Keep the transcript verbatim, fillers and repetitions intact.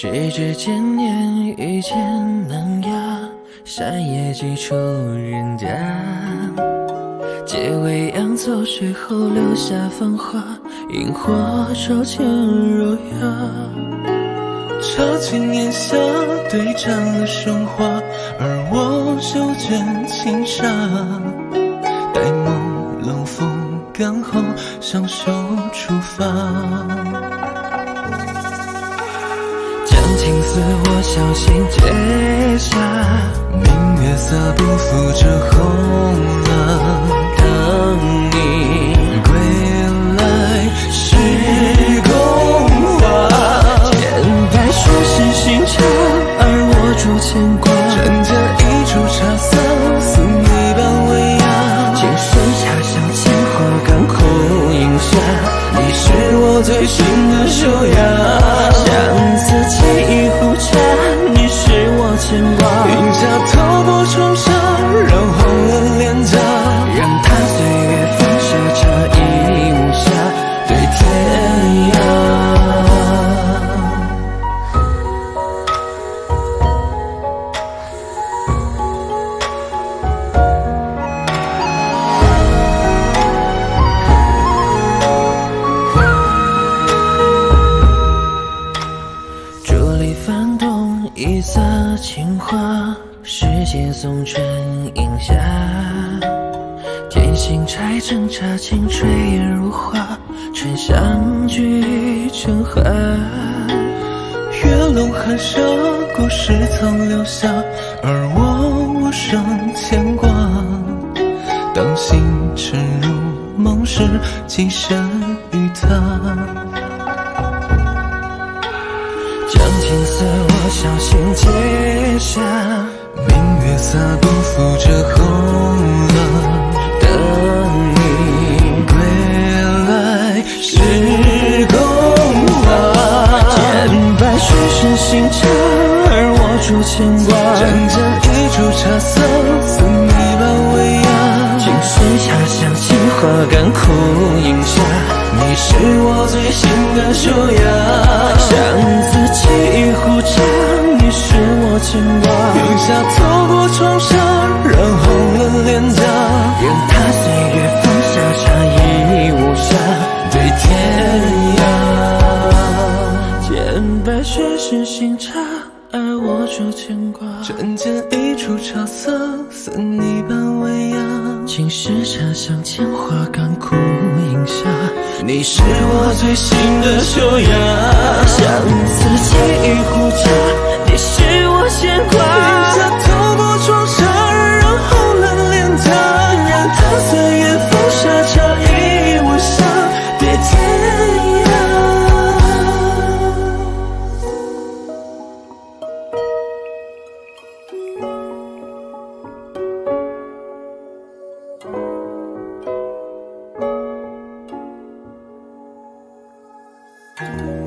时至千年遇见能呀，山野几处人家。结尾扬走水后留下繁华，萤火照尽柔雅。 茶尽烟霞，对战了生花，而我手卷轻纱。待梦冷风干后，上手出发。 将情丝我小心结下， 明月色不负这红浪。 等你归来是宫华， 千百世是心肠，而我主牵挂。 人间一株茶色，似你般微雅。 情深茶香，千花干枯影下， 你是我最心的修养。 相思沏一壶茶，你是我牵挂。 云下透过窗纱，染红了脸颊。 让它岁月风沙茶意无暇，对天涯。竹篱翻动一色青花，世间送春影下。天心柴正茶轻炊烟如花，春香聚成寒。 月笼寒沙，故事曾留下，而我无声牵挂。当星沉入梦时，寄身于他。 将情丝我小心结下， 明月洒不负这红浪。 等你归来是宫华， 千百世是心肠，而我主牵挂。 人间一株茶色，似你般微雅。 情深茶香，千花干枯影下， 你是我最心的修养。 相思沏一壶茶，你是我牵挂。 云下透过窗纱，染红了脸颊。 让它岁月风沙茶意无暇，对天涯。千百世是心茶，而我主牵挂。 人间一株茶色，似你般微雅。 情是茶香，千花干枯影下， 你是我最心的修养。 相思沏一壶茶，你是我牵挂。 云下透过窗纱，染红了脸颊。让它岁月风沙茶意无暇，对天涯。 嗯。